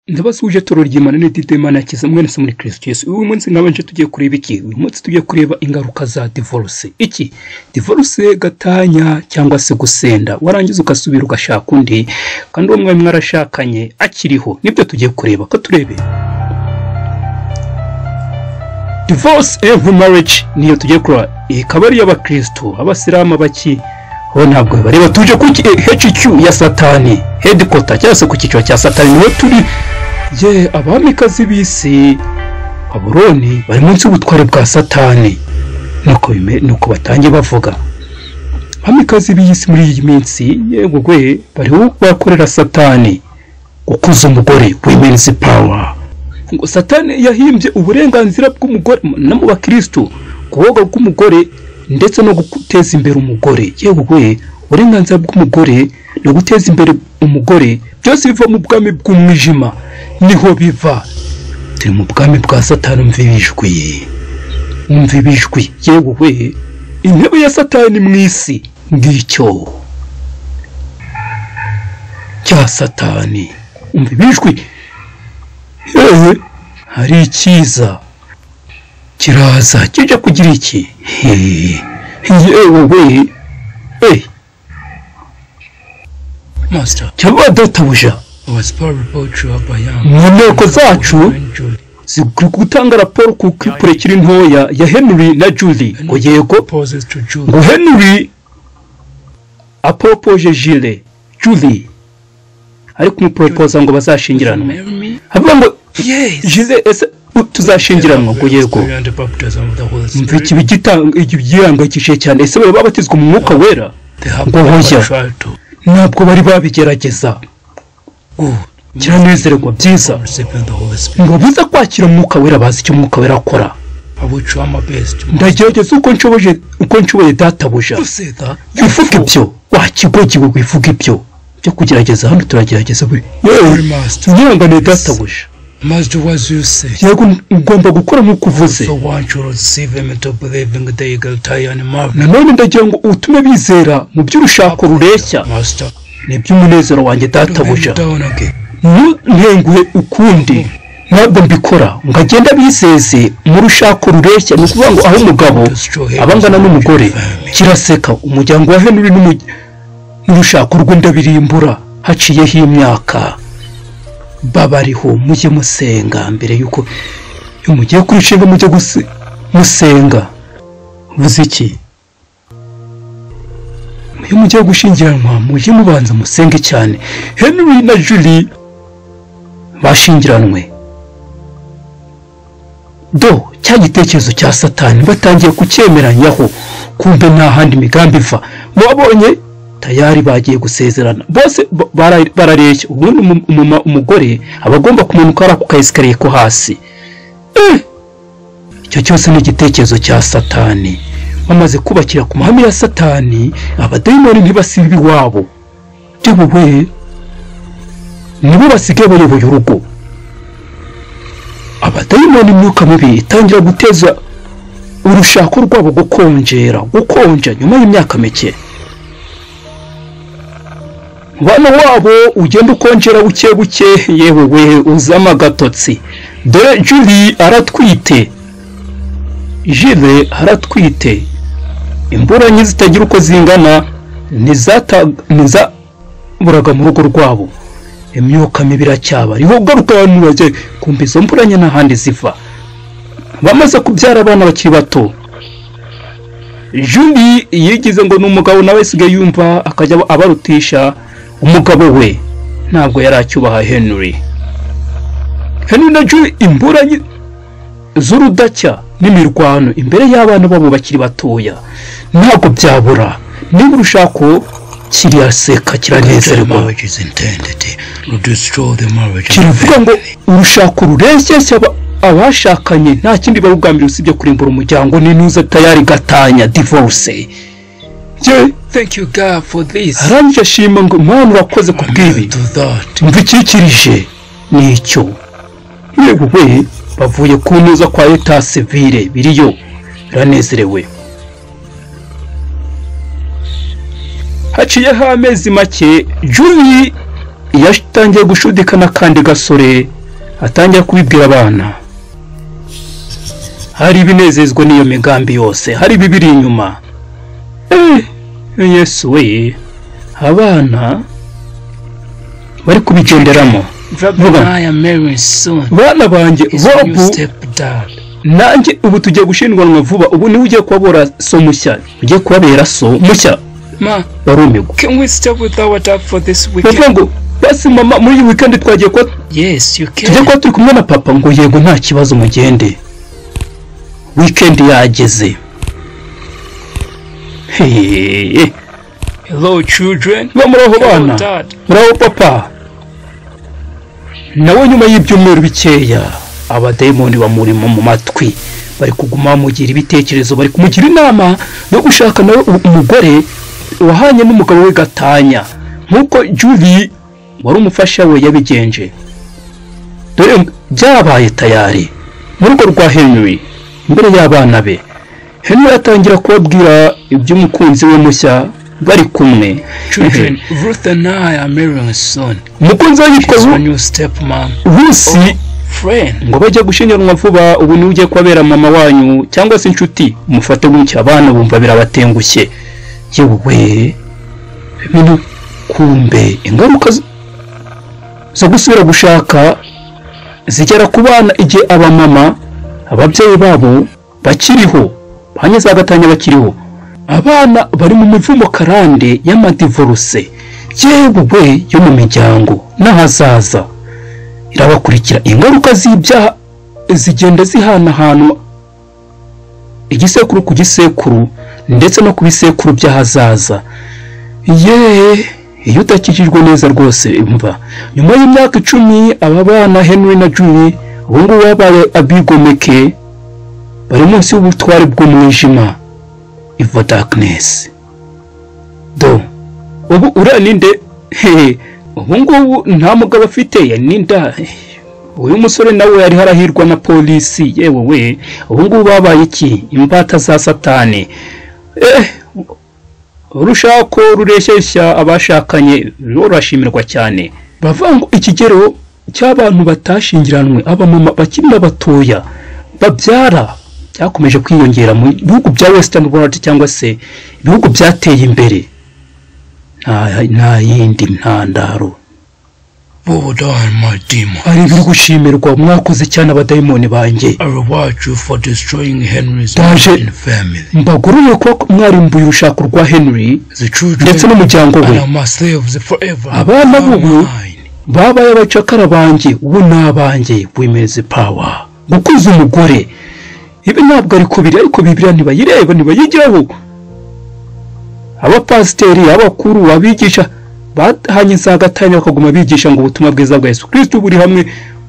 Ndabasuje toro ry'Imana n'itite Imana yakiza mwene se muri Kristo Yesu. Uyu munsi nkabanje tugiye kureba iki? Uyu munsi tugiye kureba ingaruka za divorce. Iki? Divorce gatanya cyangwa se gusenda. Warangiza ukasubira ugashaka undi kandi uwo mwari mwarashakanye akiriho. Nibyo tugiye kureba. Ko turebe. Divorce every marriage niyo tugiye kureba. Ikaba ari y'abakristo, abasiramu baki ho ntabwo bareba tuje ku HQ ya Satani. Headquarter cyangwa se ku cyiciro cya Satani niho turi. Ye abamikazi bisi Babuloni bari munsi y'ubutware bwa Satani. Nuko batangiye bavuga. Abamikazi bisi muri iyi minsi yego gwe bari bakorera Satani gukuza umugore, women's power. Ngo Satani yahimbye uburenganzira bw'umugore no mu bakristo, kuboga bw'umugore ndetse no guteza imbere umugore. Yego gwe uburenganzira bw'umugore no guteza imbere umugore byose biva mu bwami bw'umwijima. Niho biva turi mu bwami bwa Satani. Umvibijwi yewe we intebe ya Satani mwisi ngicyo cya Satani. Umvibijwi hari ikiza kiraza kijya kugira iki? Yewe we Master cyangwa databuja mu nteko zacu gutanga raporo ku kipure kiri ntoya ya Henry na Julie. Ngo yego ngo Henry apropoje Julie ariko umupropoza ngo bazashingiranwa. Havuga ngo Julie ese tuzashingiranwa. Ngo yego mviki igihangayikishije cyane. Ese bari babatizwa mu mwuka wera? Ngo hoya ntabwo bari babigerageza. Kiranezerwa byiza ngo biza kwakira umwuka wera, bazi icyo umwuka wera akora. Ndagerageza uko nshoboye databuja. Bivuga ibyo wakigogiwe wivuga ibyo byo kugerageza. Hano turagerageza we nyirangane databuja. Yego ugomba gukora nk'uko uvuze. Nanone ndagira ngo utume bizera mu by'urushako rureshya. Nibyo umunezero wanjye databuja. Ntenguhe ukundi ntabwo mbikora ngagenda bizeze mu rushako rureshya. Ni ukuvuga ngo aho umugabo abangana n'umugore kiraseka. Umuryango wa Henry n'urushako rwe ndabirimbura haciyeho imyaka. Babariho mujye musenga mbere yuko mugiye kurushinga, mujye musenga. Vuze iki? Iyo mugiye gushingiranwa mujye mubanza musenge cyane. Henry na Julie bashingiranwe cya gitekerezo cya Satani batangiye kucyemeranyaho, kumbe nta handi migambi iva. Mubabonye tayari bagiye gusezerana bose barareshya. Ubundi umugore abagomba kumanuka ara ku kayisikariye ko hasi. Icyo cyose ni igitekerezo cya Satani. Bamaze kubakira ku mahame ya Satani, abadayimoni ntibasibe iwabo. Yewe nibo basigaye bayoboye urugo. Abadayimoni imyuka mibi itangira guteza urushako rwabo gukonja nyuma y'imyaka mike. Bana wabo ugenda ukonjera buke buke. Yewe we uzama gatotsi. Dore Julie aratwite. Imburanyi zitagira uko zingana nizaburaga mu rugo rwabo. Imyuka mibi iracyaba ariho garuka abantu bajye kumva izo mburanye n'ahandi ziva. Bamaze kubyara abana bakiri bato. Julie yigize ngo numugabo nawe sigaye yumva akajya abarutisha. Umugabo we ntabwo yari acyubaha Henry na Julie. Imburanyi z'urudacya n'imirwano imbere y'abana babo bakiri batoya ntabwo byabura. Niba urushako kiraseka kiranezerwa. Kiravuga ngo urushako rureshya abashakanye nta kindi barugambira usibye kurimbura umuryango. Ninuza tayari gatanya divorce. Thank you God for this. Aranje shima ngo Imana urakoze kubwibi. Mvikikirije nicyo. Yego we bavuye kunuza kwa eta civile biriyo ranezerewe. Haciyeho amezi make Julie yatangiye gushudikana kandi gasore atangira kubibwira abana. Hari ibinezezwa n'iyo migambi yose, hari bibiri inyuma. Yesu we, abana bari kubigenderamo. Bana banjye bobu nanjye ubu tugiye gushingirwa vuba. Ubu niwe ugiye kubabora so mushya, ugiye kubabera so mushya. Barumirwa. Can we stay with our dad for this weekend? Ngo basi mama, muri iyi weekend twagiye kwa. Yes, you can. Tujye kwa turi kumwe na papa. Ngo yego nta kibazo mugende. Weekend yageze. Hello children. Muraho bana. Muraho papa. Nawe nyuma y'ibyumweru bikeya abadayimoni bamurimo mu matwi, bari kuguma mugira ibitekerezo, bari kumugira inama yo gushaka nawe umugore wahanye n'umugabo we Gatanya, nkuko Julie wari umufasha we yabigenje. Dore byabaye tayari mu rugo rwa Henry imbere y'abana be. Henry atangira kubabwira iby'umukunzi we mushya bari kumwe. Children, Ruth and I are marrying soon. Umukunzi we yitwa new stepmom. Rusi friend. Ngo bajya gushingirwa vuba. Ubu ni ugiye kubabera mama wanyu cyangwa se inshuti. Umufate gutya abana bumva birabatengushye. Yewe ibintu kumbe ingaruka zo gusubira gushaka zigera ku bana igihe abamama ababyeyi babo bakiriho, banyeze Gatanya bakiriho. Abana bari mu mivumo karande y'amadivorce, yewe yo mu miryango n'ahazaza irabakurikira. Ingaruka z'ibyaha zigenda zihanahana igisekuru ku gisekuru ndetse no ku bisekuru by'ahazaza. Iyo utakijijwe neza rwose imva. Nyuma y'imyaka 10 aba bana Henry na Julie ubu ngubu babaye abigomeke, bari munsi y'ubutware bw'umwijima, evil darkness. Ubu uraninde ubu ngubu nta mugabo afite ya ninda. Uyu musore nawe yari harahirwa na polisi. Yewe we, ubu ngubu babaye iki? Imbata za Satani. Urushako rureshyeshya abashakanye rurashimirwa cyane. Bavango ikigero cy'abantu batashingiranwe, abamama bakiri batoya babyara cyakomeje kwiyongera mu bihugu bya Western World cyangwa se ibihugu byateye imbere. Nta yindi ntandaro. Ari biri gushimirwa. Mwakoze cyane abadayimoni banjye. Mbaguruye ko mwarimbuye urushako rwa Henry ndetse n'umuryango we. Abana bubu babaye abacakara banjye, ubu nabanjye. Women's power, gukuza umugore. Ibi ntabwo ari kubiri, ariko Bibiliya ntibayireba, ntibayigiraho. Abapasiteri, abakuru, abigisha bahanye za Gatanya bakaguma bigisha ngo ubutumwa bwiza bwa Yesu Kristo buri hamwe.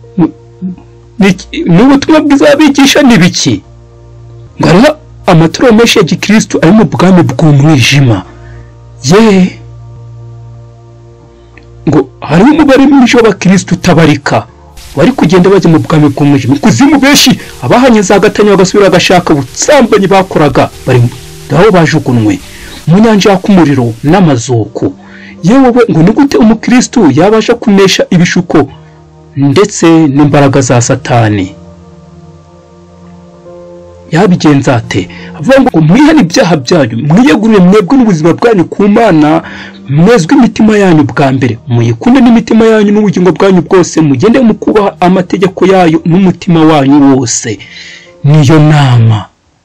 N'ubutumwa bwiza bigisha nibiki? Ngo ari amaturo menshi ya Gikristo ari mu bwami bw'umwijima. Ngo hari umubare mwinshi w'abakristo utabarika bari kugenda bajya mu bwami bw'umwijima. Kuzimu benshi abahanye za Gatanya bagasubira agashaka ubutsambanyi bakoraga bari aho bajugunwe mu nyanja y'umuriro n'amazuku. Yewe ngo ni gute umukristo yabasha kunesha ibishuko ndetse n'imbaraga za Satani? Yabigenza ate? Avuga ngo mwihane ibyaha byanyu, mwiyegurire mwebwe n'ubuzima bwanyu ku Mana, mwezwe imitima yanyu bwa mbere, muyikunde n'imitima yanyu n'ubugingo bwanyu bwose, mugende mu kubaha amategeko yayo n'umutima wanyu wose. Niyo nama.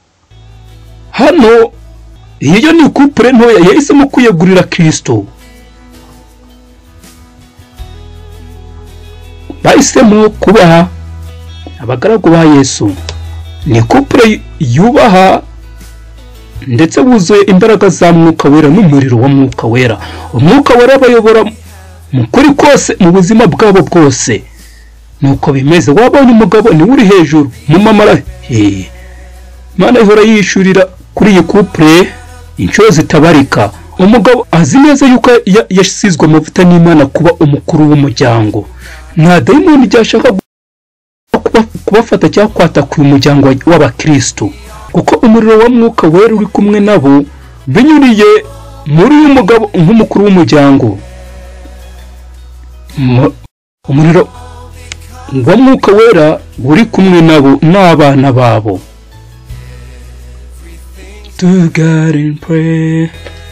Hano iyo ni couple ntoya yahisemo kwiyegurira Kristo. Bahisemo kubaha abagaragu ba Yesu. Ni couple yubaha ndetse buzuye imbaraga za Mwuka Wera n'umuriro wa Mwuka Wera. Umwuka Wera bayobora mu kuri kose mu buzima bwabo bwose. Nuko bimeze. Wabonye umugabo ni uri hejuru mu mamara. Mana ihora yishurira kuri iyi couple inshuro zitabarika. Umugabo azi neza yuko yasizwe amavuta n'Imana kuba umukuru w'umuryango. Nta dayimoni cyashaka kubafata cyangwa kwataka uyu muryango w'abakristo, kuko umuriro wa Mwuka Wera uri kumwe nabo binyuriye muri uyu mugabo nk'umukuru w'umuryango. Umuriro ngo mwuka wera uri kumwe nabo n'abana babo. To God and pray.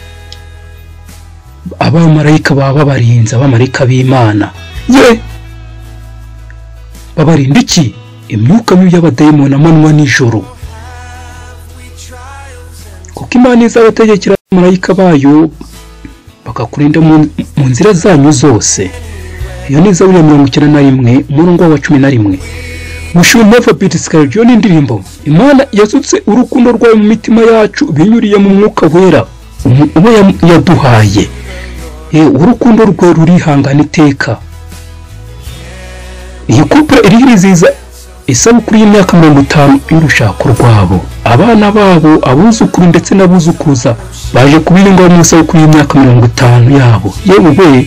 Abamarayika baba barinze, abamarayika b'Imana ye babarinda iki? Imyuka mibi y'abadayimoni amanywa n'ijoro, kuko Imana izabategekera abamarayika bayo bakakurinda mu nzira zanyu zose. Iyo ni Zaburi ya 91 umurongo wa 11. We should never be discouraged. Iyo ni indirimbo Imana yasutse urukundo rwayo mu mitima yacu binyuriye mu mwuka wera uwo yaduhaye. Urukundo rwe rurihangana iteka. Iyi couple irihiriza isabukuru y'imyaka 50 y'urushako rwabo. Abana babo, abuzukuru ndetse n'abuzukuza baje kubiringa mu isabukuru y'imyaka 50 yabo. Yewe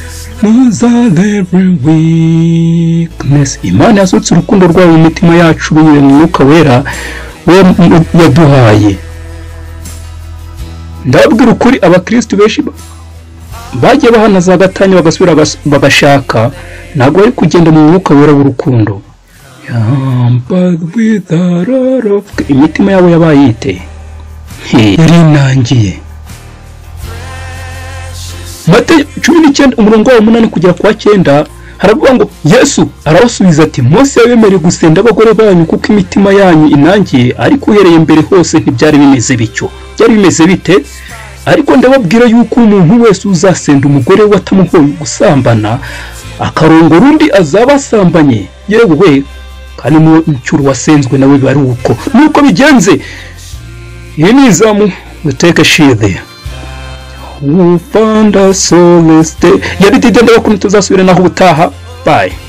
every weakness. Imana yasutse urukundo rwayo mu mitima yacu binyuriye mu mwuka wera yaduhaye. Ndabwira ukuri, abakristo benshi bagiye bahana za Gatanya bagasubira bagashaka, ntabwo bari kugenda mu mwuka wera w'urukundo. Imitima yabo yabaye ite? Yari inangiye. Mateyo 19 umurongo wa 8 kugera kwa 9 haravuga ngo Yesu arabasubiza ati, Mose yabemereye gusenda abagore banyu kuko imitima yanyu inangiye, ariko uhereye mbere hose ntibyari bimeze bityo. Byari bimeze bite? Ariko ndababwira yuko umuntu wese uzasenda umugore watamuhoye gusambana akarongora undi azaba asambanye. Yewe kandi mu cyuru wasenzwe nawe bari uko nuko bigenze. Iyi ni izamu uteke shide ufanda soleste yabitide ndabakunda tuzasubira naho ubutaha. Bye.